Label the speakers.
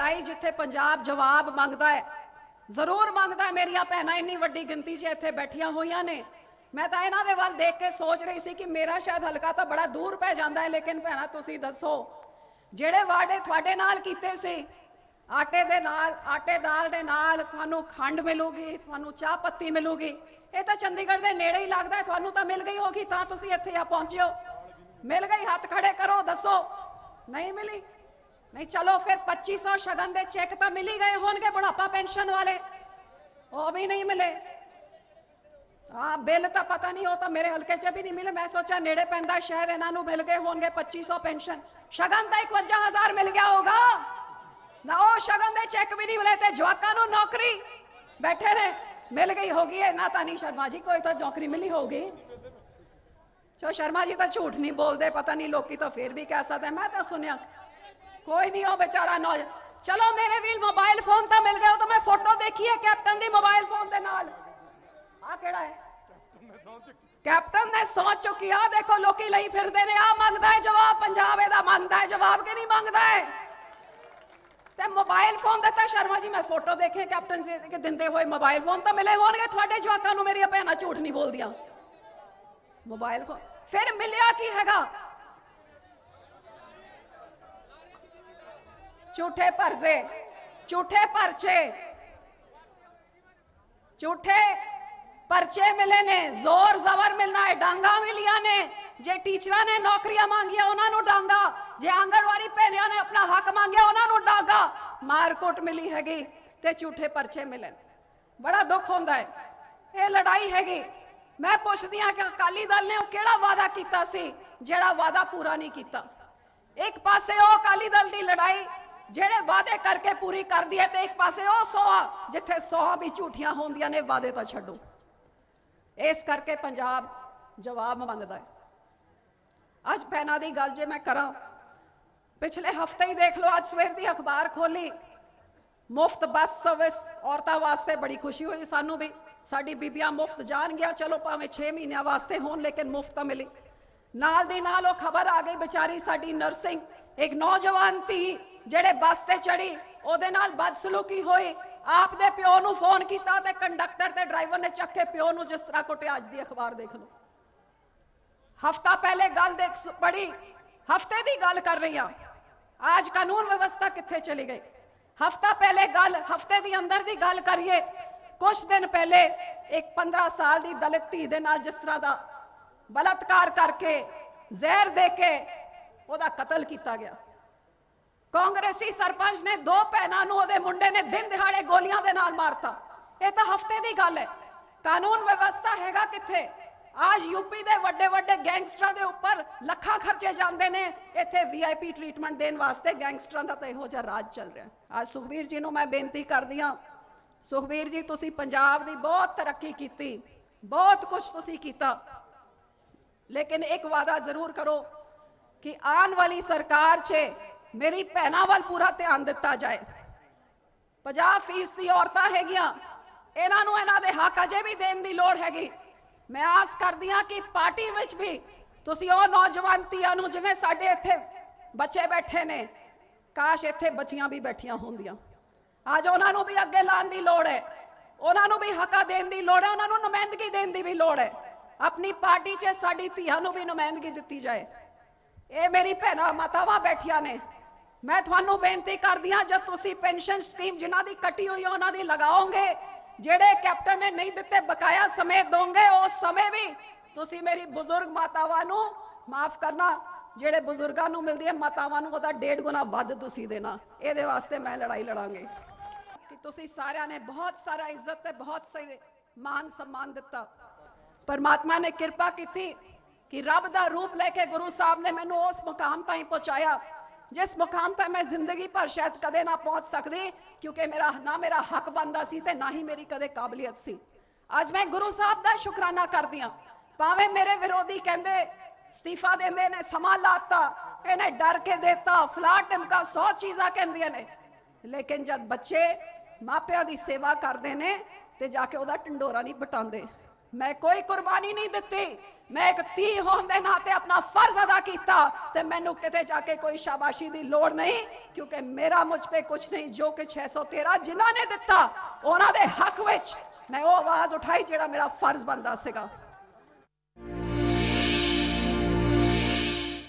Speaker 1: लड़ाई जिथे पंजाब जवाब मंगदा है, जरूर मंगदा है। मेरिया भैनां इन्नी वड्डी गिनती च इत्थे बैठियां होईयां ने। मैं तो इन्हां दे वल देख के सोच रही सी कि मेरा शायद हलका तो बड़ा दूर पै जांदा है, लेकिन भैनां तुसीं दसो जिहड़े वादे तुहाडे नाल कीते सी, आटे दे नाल, आटे दाल दे नाल तुहानूं खंड मिलूगी, तुहानूं चाह पत्ती मिलूगी, ये तो चंडीगढ़ दे नेड़े ही लगदा है, तुहानूं तां मिल गई होगी, तां तुसीं इत्थे आ पहुंचे हो। मिल गई, हाथ खड़े करो, दसो। नहीं मिली? नहीं, चलो फिर 2500 शगन दे चेक तो मिल ही गए होंगे बुढ़ापा पेंशन वाले, वो भी नहीं मिले। हाँ, बिल तो पता नहीं, हो तो मेरे हल्के च भी नहीं मिले। मैं सोचा नेड़े पैंदा शायद इन्हों मिल गए होंगे 2500 पेंशन। शगन तो 51,000 मिल गया होगा ना, वो शगन दे चेक भी नहीं मिले थे। जवाकां नूं नौकरी बैठे ने मिल गई होगी है ना? तानी शर्मा जी कोई तो नौकरी मिली होगी। चो शर्मा जी तो झूठ नहीं बोलते, पता नहीं लोग तो फिर भी कह सकते। मैं तो सुनिया कोई नहीं हो बेचारा नौज। चलो मेरे भी मोबाइल फोन तो मिल गया, तो मैं फोटो देखी है कैप्टन दी मोबाइल फोन दे नाल। आ केड़ा है? कैप्टन ने सोच चुकी आ, देखो लोकी लई फिरदे ने। आ मंगदा है जवाब, पंजाब एदा मंगदा है जवाब के नहीं मंगदा है? ते मोबाइल फोन देता शर्मा जी, मैं फोटो देखे कैप्टन जी के दिंदे होए। मोबाइल फोन तो मिले होणगे तुहाडे जवाकां नूं, मेरी भैणां झूठ नहीं बोलदियां। मोबाइल फोन फिर मिलिया की हैगा? झूठे पर्चे, झूठे पर्चे, झूठे पर्चे मिले ने। जोर जबर मिलना है, डांगा मिलिया ने। जे टीचर ने नौकरियां मांगिया उन्होंने डांगा, जे आंगनवाड़ी भैनिया ने अपना हक मांगया उन्होंने डांगा। मारकुट मिली हैगी ते झूठे पर्चे मिले। बड़ा दुख होंदा है, ये लड़ाई हैगी। मैं पुछदी हां कि अकाली दल ने केड़ा वादा कीता सी जेड़ा वादा पूरा नहीं कीता। एक पासे ओ अकाली दल दी लड़ाई जेड़े वादे करके पूरी कर दी है, ते एक पासे ओ सोआ जिथे सोआ भी झूठियां होंदियां ने, वादे तो छड्डो। इस करके पंजाब जवाब मंगदा है। अज भैनां दी गल जे मैं करा, पिछले हफ्ते ही देख लो, अज सवेर दी अखबार खोली, मुफ्त बस सर्विस औरतां वास्ते बड़ी खुशी हुई सानू भी। साडी बीबियां मुफ्त जान गया, चलो भावें 6 महीनों वास्ते होन, लेकिन मुफ्त तो मिली। नाल दी नाल ओ खबर आ गई बेचारी साडी नर्सिंग, एक नौजवान थी जेड़े बस ते चढ़ी, ओदे नाल बदसलूकी हुई। आप दे प्यो नूं फोन कीता ते कंडक्टर ते ड्राइवर ने चक के प्यो नूं जिस तरह कुटिया। अज दी अखबार देख लो। हफ्ता पहले गल देख पढ़ी, हफ्ते दी गल कर रही हां, आज कानून व्यवस्था कित्थे चली गई। हफ्ता पहले गल, हफ्ते दी अंदर दी गल करिए। कुछ दिन पहले एक 15 साल दी दलित धी दे नाल जिस तरह दा बलात्कार करके जहर दे के ओदा कतल किया गया। कांग्रेसी सरपंच ने 2 भैनों नूं ओदे मुंडे ने दिन दिहाड़े गोलियां दे नाल मारता। ये तो हफ्ते दी गल है। कानून व्यवस्था हैगा कित्थे? आज यूपी दे वड्डे वड्डे गैंगस्टरां दे उपर लखां खर्चे जांदे ने, इत्थे VIP ट्रीटमेंट देने वास्ते गैंगस्टरां दा तां इहो जिहा राज चल रहा है। आज सुखबीर जी नूं मैं बेनती करदी हां, सुखबीर जी तुसी पंजाब दी बहुत तरक्की कीती, बहुत कुछ तुसी कीता, लेकिन एक वादा जरूर करो कि आने वाली सरकार च मेरी भैनां वाल पूरा ध्यान दिता जाए। 50% औरतां हैगियां, इन्हां नूं इन्हां दे हक अजे भी देने की लोड़ हैगी। मैं आस करदी हां कि पार्टी विच भी तुसी ओ नौजवान धीआं नूं, जिवें साडे इत्थे बच्चे बैठे ने, काश इत्थे बच्चियां भी बैठियां होंदियां। आज उन्हां नूं भी अगे लाने की लोड़ है, उन्हां नूं भी हक देने की लोड़ है, उन्हां नूं नुमाइंदगी देने की भी लोड़ है। अपनी पार्टी च साडी धीआं नूं भी नुमाइंदगी दित्ती जाए। ये मेरी भैनां मातावां बैठियां ने, मैं तुहानूं बेनती करदी हां, जब तुसी पेंशन स्कीम जिन्हां दी कटी हुई है उन्हां दी लगाओगे, जेड़े कैप्टन ने नहीं दिते बकाया समय दोगे, उस समय भी तुसी मेरी बुजुर्ग मातावां नूं माफ करना, जेड़े बुजुर्गां नूं मिलदी है मातावां नूं ओदा 1.5 गुना वध तुसी देना। इहदे वास्ते मैं लड़ाई लड़ांगी कि तुसी सारियां ने बहुत सारा इज्जत ते बहुत सारे मान सम्मान दिता। परमात्मा ने कृपा की कि रब दा रूप लेके गुरु साहब ने मैनू उस मुकाम ताईं पहुंचाया जिस मुकाम तक मैं जिंदगी भर शायद कदे ना पहुंच सकती, क्योंकि मेरा ना मेरा हक बनता सी ते ना ही मेरी कदे काबलियत सी। अज मैं गुरु साहब दा शुकराना करदी हां। भावें मेरे विरोधी कहंदे इस्तीफा देंदे ने, समा लाता, इन्हें डर के देता, फला टिमका 100 चीज़ां कहंदियां ने, लेकिन जब बच्चे मापिया की सेवा करते हैं तो जाके वह ढंडोरा नहीं बटाते। मैं कोई कुर्बानी नहीं दी, मैं एक धी होने के नाते अपना फर्ज अदा किया, तो मैनू किते जाके कोई शाबाशी की लोड़ नहीं, क्योंकि मेरा मुझ पे कुछ नहीं। जो कि 613 जिन्होंने दिता उन्होंने हक विच मैं वो आवाज़ उठाई, जो मेरा फर्ज बनता सीगा।